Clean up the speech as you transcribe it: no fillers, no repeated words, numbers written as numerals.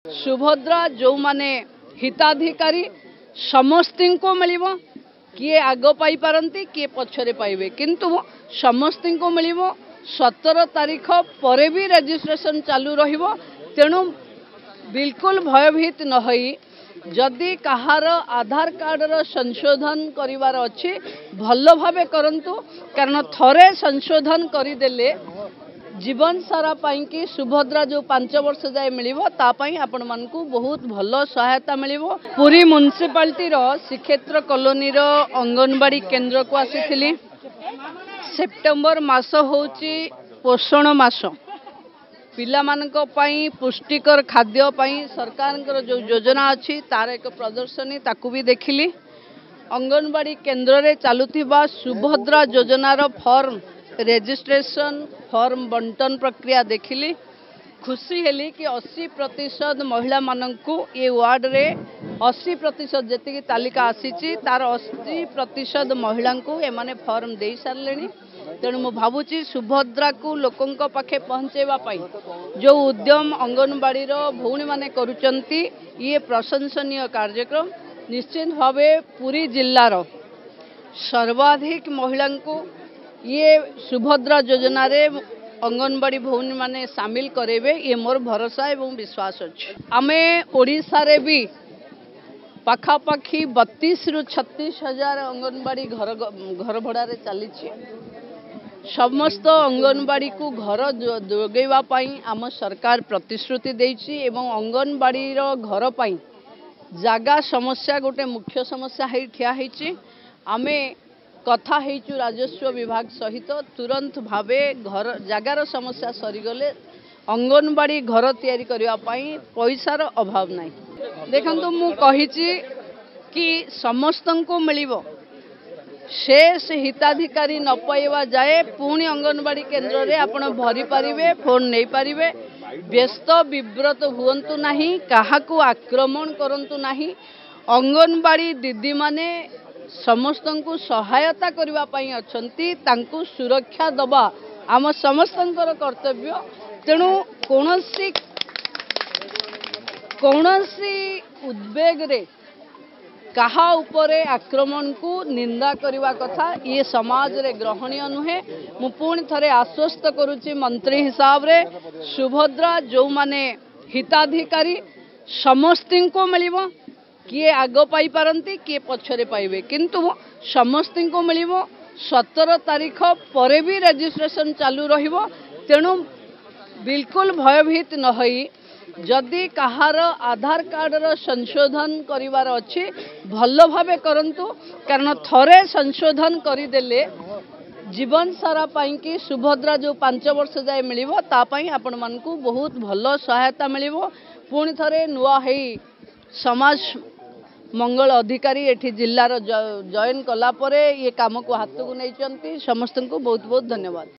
सुभद्रा जो माने हिताधिकारी समस्त को मिल किए आग पाई पारती किए पछरे पाइबे किंतु समस्त को मिल 17 तारीख पर भी रजिस्ट्रेशन चालू रहिबो। तेणु बिल्कुल भयभीत न होई जदि कहार आधार कार्ड रो संशोधन करिवार अछि भल भावे करंतु कारण थरे संशोधन करदेले जीवन सारा पाई कि सुभद्रा जो 5 वर्ष जाए मिलिबो ता पाई आपण मानकू बहुत भल सहायता मिलिबो। पुरी म्युनिसिपालिटी रो श्रीक्षेत्र कॉलोनी रो अंगनवाड़ी केंद्र को आसीथिली। सेप्टेम्बर मास होची पोषण मास पिला मानक पाई पुष्टिकर खाद्य पाई सरकार जो योजना अच्छी तार एक प्रदर्शनी ताकू भी देखिली। अंगनवाड़ी केंद्र रे चालुथिबा सुभद्रा योजनार फॉर्म रजिस्ट्रेशन फॉर्म बंटन प्रक्रिया देखिली। खुशी हेली कि 80% महिला मानकू ये वार्ड रे 80% जेतिकी तालिका आसीची तार 80% महिला को एमाने फॉर्म दे सारलेनी। तेणु मु भावुची सुभद्रा को लोकंक पाखे पहुँचेवा पाई जो उद्यम अंगनवाड़ी भौणी माने करुचंती ये प्रशंसनीय कार्यक्रम। निश्चित भावे पूरी जिल्लार सर्वाधिक महिला को ये सुभद्रा योजना रे अंगनवाड़ी भौणी माने सामिल करेबे ये मोर भरोसा एवं विश्वास अछि। आमे ओडिसा रे भी पाखापाखी 32 रु 36 हजार अंगनवाड़ी घर भड़ा रे चली समस्त अंगनवाड़ी को घर जोगेवा पाई आम सरकार प्रतिश्रुति देछि एवं अंगनवाड़ी घर पाई जागा समस्या गोटे मुख्य समस्या है ठिया है। आमे कथा हेचु राजस्व विभाग सहित तुरंत भावे घर जगार समस्या सरीगले अंगनवाड़ी घर तैयारी करबा पाई पैसार अभाव नहीं। देखंतु मु कहिछि कि समस्त को मिलिबो शेष हिताधिकारी न पाइबा जाए पुणी अंगनवाड़ी केंद्र रे आपण भरी पारिबे फोन नहीं पारिबे। व्यस्त विव्रत हुअंतु नहीं काहाकू आक्रमण करंतु नहीं। अंगनवाड़ी दीदी माने समस्त को सहायता करबा पाई अछंती तांकू सुरक्षा दबा आम समस्तंकर कर्तव्य। तेणु कौनसी उद्वेग रे कहा उपरे आक्रमण को निंदा करवा कथा ये समाज रे ग्रहणीय नुहे। मु पुणी थरे आश्वस्त करुच्ची मंत्री हिसाब रे सुभद्रा जो माने हिताधिकारी समस्त को मिलिबो किए आग पाई पारती किए पछरे पाइबे किंतु समस्त को मिल 17 तारीख पर भी रजिस्ट्रेशन चालू रहिबो। तेणु बिल्कुल भयभीत न होई जदि कहार आधार कार्ड रो संशोधन करिवार अछि भल भावे करंतु कारण थरे संशोधन करदेले जीवन सारा पाई कि सुभद्रा जो 5 वर्ष जाए मिलिबो ता पाई आपण मानकू बहुत भल सहायता मिलिबो। पुणी थरे नुआ हेई समाज मंगल अधिकारी एठी जिल्लार जॉइन कला परे ये काम को हाथ को नहीं समस्त को बहुत बहुत धन्यवाद।